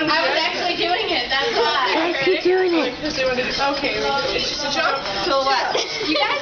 I was actually doing it, that's why. Keep doing it. Okay, it's just a jump To the left. You guys